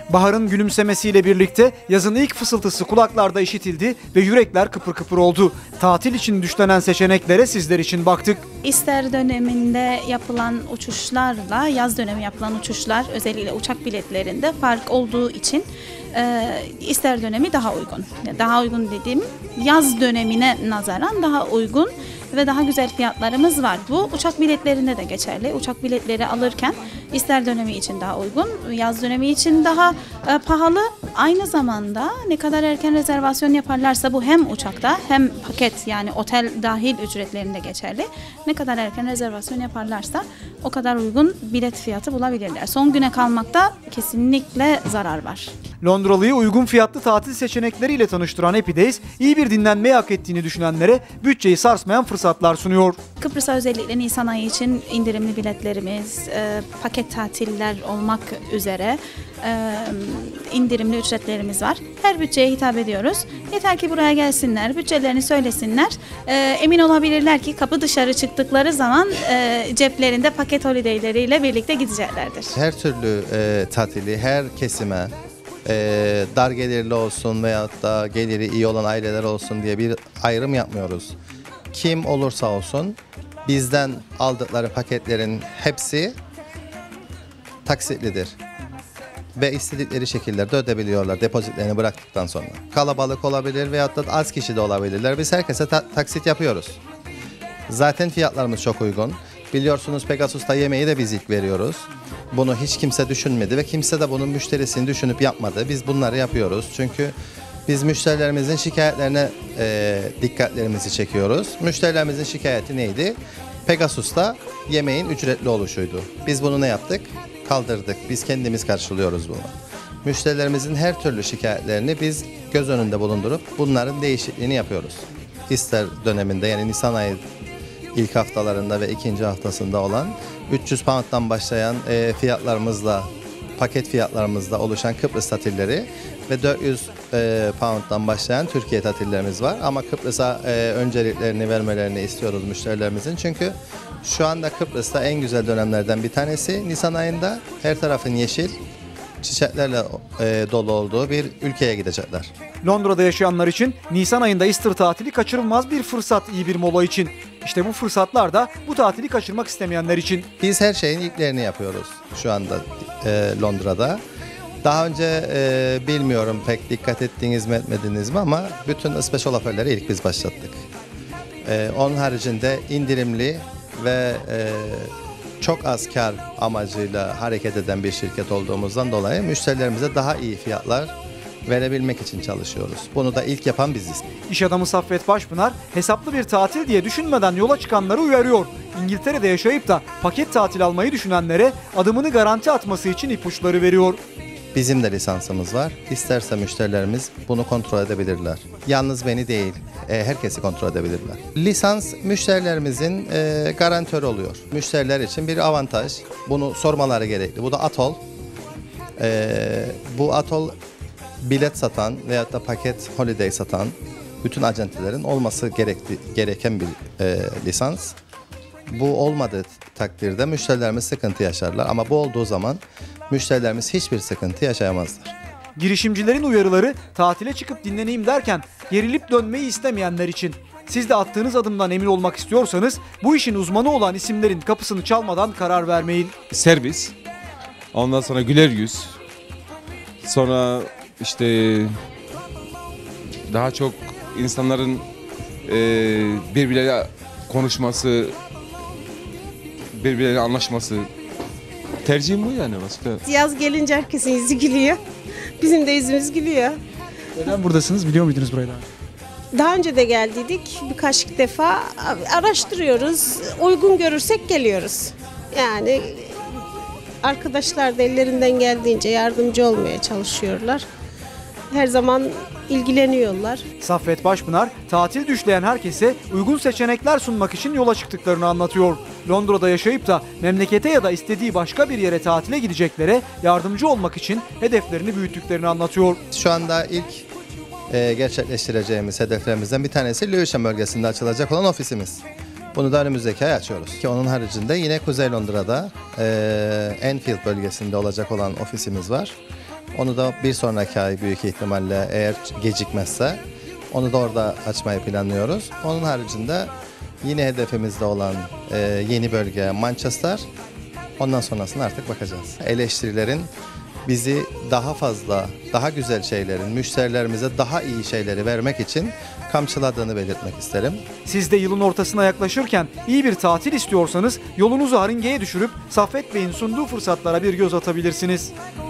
Baharın gülümsemesiyle birlikte yazın ilk fısıltısı kulaklarda işitildi ve yürekler kıpır kıpır oldu. Tatil için düşlenen seçeneklere sizler için baktık. İster döneminde yapılan uçuşlarla yaz dönemi yapılan uçuşlar, özellikle uçak biletlerinde fark olduğu için İster dönemi daha uygun. Daha uygun dediğim, yaz dönemine nazaran daha uygun ve daha güzel fiyatlarımız var. Bu uçak biletlerinde de geçerli. Uçak biletleri alırken ister dönemi için daha uygun, yaz dönemi için daha pahalı. Aynı zamanda ne kadar erken rezervasyon yaparlarsa, bu hem uçakta hem paket, yani otel dahil ücretlerinde geçerli. Ne kadar erken rezervasyon yaparlarsa o kadar uygun bilet fiyatı bulabilirler. Son güne kalmakta kesinlikle zarar var. Londralı'yı uygun fiyatlı tatil seçenekleriyle tanıştıran Happy Days, iyi bir dinlenmeyi hak ettiğini düşünenlere bütçeyi sarsmayan fırsatlar sunuyor. Kıbrıs'a özellikle Nisan ayı için indirimli biletlerimiz, paket tatiller olmak üzere indirimli ücretlerimiz var. Her bütçeye hitap ediyoruz. Yeter ki buraya gelsinler, bütçelerini söylesinler. Emin olabilirler ki kapı dışarı çıktıkları zaman ceplerinde paket holidayleriyle birlikte gideceklerdir. Her türlü tatili, her kesime, dar gelirli olsun veyahut da geliri iyi olan aileler olsun diye bir ayrım yapmıyoruz. Kim olursa olsun bizden aldıkları paketlerin hepsi taksitlidir. Ve istedikleri şekillerde ödebiliyorlar depozitlerini bıraktıktan sonra. Kalabalık olabilir veyahut da az kişi de olabilirler. Biz herkese taksit yapıyoruz. Zaten fiyatlarımız çok uygun. Biliyorsunuz Pegasus'ta yemeği de biz ilk veriyoruz. Bunu hiç kimse düşünmedi ve kimse de bunun müşterisini düşünüp yapmadı. Biz bunları yapıyoruz çünkü biz müşterilerimizin şikayetlerine dikkatlerimizi çekiyoruz. Müşterilerimizin şikayeti neydi? Pegasus'ta yemeğin ücretli oluşuydu. Biz bunu ne yaptık? Kaldırdık. Biz kendimiz karşılıyoruz bunu. Müşterilerimizin her türlü şikayetlerini biz göz önünde bulundurup bunların değişikliğini yapıyoruz. İster döneminde, yani Nisan ayı ilk haftalarında ve ikinci haftasında olan 300 pound'dan başlayan fiyatlarımızla, paket fiyatlarımızla oluşan Kıbrıs tatilleri ve 400 pound'dan başlayan Türkiye tatillerimiz var. Ama Kıbrıs'a önceliklerini vermelerini istiyoruz müşterilerimizin. Çünkü şu anda Kıbrıs'ta en güzel dönemlerden bir tanesi Nisan ayında her tarafın yeşil, çiçeklerle dolu olduğu bir ülkeye gidecekler. Londra'da yaşayanlar için Nisan ayında Easter tatili kaçırılmaz bir fırsat, iyi bir mola için. İşte bu fırsatlar da bu tatili kaçırmak istemeyenler için. Biz her şeyin ilklerini yapıyoruz şu anda Londra'da. Daha önce bilmiyorum pek dikkat ettiniz mi etmediniz mi ama bütün special offerleri ilk biz başlattık. Onun haricinde indirimli ve çok az kar amacıyla hareket eden bir şirket olduğumuzdan dolayı müşterilerimize daha iyi fiyatlar verebilmek için çalışıyoruz. Bunu da ilk yapan biziz. İş adamı Saffet Başpınar, hesaplı bir tatil diye düşünmeden yola çıkanları uyarıyor. İngiltere'de yaşayıp da paket tatil almayı düşünenlere adımını garanti atması için ipuçları veriyor. Bizim de lisansımız var. İsterse müşterilerimiz bunu kontrol edebilirler. Yalnız beni değil, herkesi kontrol edebilirler. Lisans müşterilerimizin garantörü oluyor. Müşteriler için bir avantaj. Bunu sormaları gerekli. Bu da Atol. Bu Atol bilet satan veyahut da paket holiday satan bütün acentelerin olması gereken bir lisans. Bu olmadığı takdirde müşterilerimiz sıkıntı yaşarlar ama bu olduğu zaman müşterilerimiz hiçbir sıkıntı yaşayamazlar. Girişimcilerin uyarıları tatile çıkıp dinleneyim derken gerilip dönmeyi istemeyenler için. Siz de attığınız adımdan emin olmak istiyorsanız bu işin uzmanı olan isimlerin kapısını çalmadan karar vermeyin. Servis, ondan sonra güler yüz, sonra işte daha çok insanların birbirleriyle konuşması, birbirleriyle anlaşması. Tercihim bu yani başka. Yaz gelince herkesin yüzü gülüyor. Bizim de yüzümüz gülüyor. Neden buradasınız? Biliyor muydunuz burayı Daha önce de geldiydik. Birkaç defa araştırıyoruz. Uygun görürsek geliyoruz. Yani arkadaşlar da ellerinden geldiğince yardımcı olmaya çalışıyorlar. Her zaman ilgileniyorlar. Saffet Başpınar, tatil düşleyen herkese uygun seçenekler sunmak için yola çıktıklarını anlatıyor. Londra'da yaşayıp da memlekete ya da istediği başka bir yere tatile gideceklere yardımcı olmak için hedeflerini büyüttüklerini anlatıyor. Şu anda ilk gerçekleştireceğimiz hedeflerimizden bir tanesi Lewisham bölgesinde açılacak olan ofisimiz. Bunu da önümüzdeki ay açıyoruz. Ki onun haricinde yine Kuzey Londra'da Enfield bölgesinde olacak olan ofisimiz var. Onu da bir sonraki ay büyük ihtimalle, eğer gecikmezse onu da orada açmayı planlıyoruz. Onun haricinde yine hedefimizde olan yeni bölge Manchester. Ondan sonrasına artık bakacağız. Eleştirilerin bizi daha fazla, daha güzel şeylerin, müşterilerimize daha iyi şeyleri vermek için kamçıladığını belirtmek isterim. Siz de yılın ortasına yaklaşırken iyi bir tatil istiyorsanız yolunuzu Haringe'ye düşürüp Saffet Bey'in sunduğu fırsatlara bir göz atabilirsiniz.